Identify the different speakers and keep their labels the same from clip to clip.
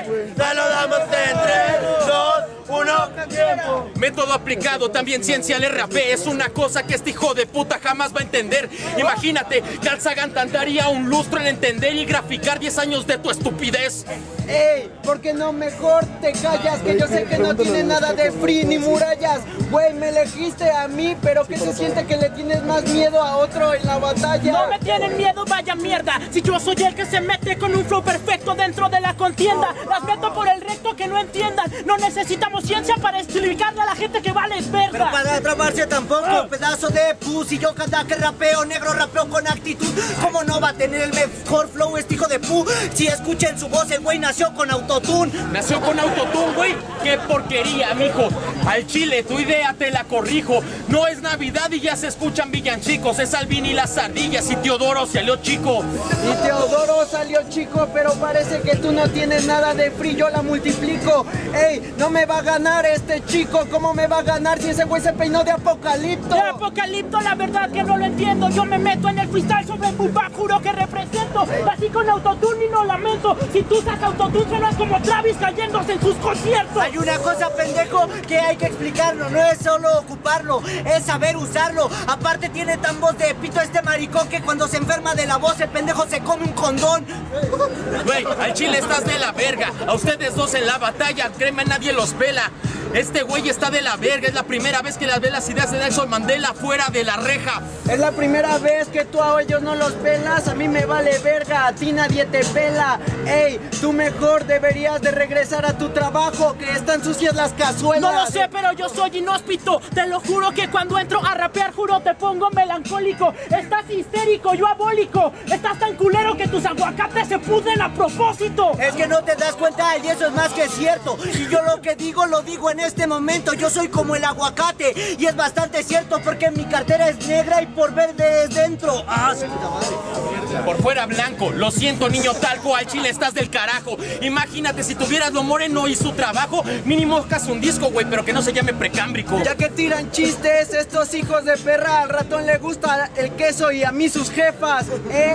Speaker 1: Ya lo damos en 3, 2, 1, tiempo.
Speaker 2: Método aplicado, también ciencia al RAP. Es una cosa que este hijo de puta jamás va a entender. Imagínate, Carl Sagan tardaría un lustro en entender y graficar 10 años de tu estupidez.
Speaker 3: Ey, ¿por qué no mejor te callas? Que yo sé que no tienes nada de free ni murallas. Güey, me elegiste a mí, pero ¿qué se siente que le tienes más miedo a otro en la batalla?
Speaker 4: No me tienen miedo, vaya mierda. Si yo soy el que se mete con un flow perfecto dentro de la contienda, las meto por el recto que no entiendan. No necesitamos ciencia para explicarle a la gente que vale verga.
Speaker 5: Pero para atraparse tampoco, pedazo de pussy. Yo cada que rapeo, negro rapeo con actitud. ¿Cómo no va a tener el mejor flow este hijo de pu? Si escuchen su voz, el güey nació con autotune.
Speaker 2: Nació con autotune, güey. Qué porquería, mijo. Al chile, tu idea te la corrijo. No es Navidad y ya se escuchan villancicos. Es Alvin y las ardillas y Teodoro salió chico.
Speaker 3: Y Teodoro salió chico, pero parece que tú no tienes nada de free, yo la multiplico. Ey, no me va a ganar este chico. ¿Cómo me va a ganar si ese güey se peinó de Apocalipto?
Speaker 4: De Apocalipto, la verdad que no lo entiendo. Yo me meto en el freestyle sobre Pupa, juro que represento. Así con autotune y no lamento. Si tú usas autotune suenas como Travis cayéndose en sus conciertos.
Speaker 5: Hay una cosa, pendejo, que hay que explicarlo. No es solo ocuparlo, es saber usarlo. Aparte tiene tan voz de pito este maricón que cuando se enferma de la voz el pendejo se come un condón.
Speaker 2: Güey, al chile estás de la verga. A ustedes dos en la batalla, créeme, nadie los pela. Este güey está de la verga. Es la primera vez que las ve las ideas de Nelson Mandela fuera de la reja.
Speaker 3: Es la primera vez que tú a ellos no los pelas. A mí me vale verga, a ti nadie te pela. Ey, tú mejor deberías de regresar a tu trabajo, que están sucias las cazuelas.
Speaker 4: No lo sé, pero yo soy inhóspito. Te lo juro que cuando entro a rapear, juro te pongo melancólico. Estás histérico, yo abólico. Estás tan culero que tus aguacates se pudren a propósito.
Speaker 5: Es que no te das cuenta y eso es más que cierto. Y yo lo que digo, lo digo en este momento. Yo soy como el aguacate y es bastante cierto porque mi cartera es negra y por verde es dentro. Ah, sí, puta madre.
Speaker 2: Por fuera blanco, lo siento niño talco, al chile estás del carajo. Imagínate si tuvieras lo moreno y su trabajo, mínimo haz un disco, güey, pero que no se llame precámbrico.
Speaker 3: Ya que tiran chistes estos hijos de perra, al ratón le gusta el queso y a mí sus jefas, ¿eh?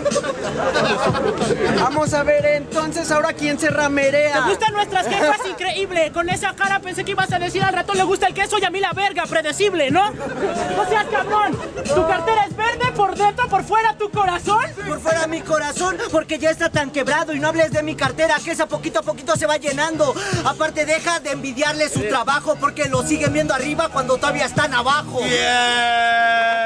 Speaker 3: Vamos a ver entonces ahora quién se ramerea.
Speaker 4: ¿Te gustan nuestras jefas? Increíble. Con esa cara pensé que ibas a decir al ratón le gusta el queso y a mí la verga, predecible, ¿no? No seas cabrón. ¿Tu cartera es verde por dentro, por fuera tu corazón?
Speaker 5: Por fuera mi corazón, porque ya está tan quebrado. Y no hables de mi cartera, que esa poquito a poquito se va llenando. Aparte deja de envidiarle su trabajo, porque lo siguen viendo arriba cuando todavía están abajo.
Speaker 1: Yeah.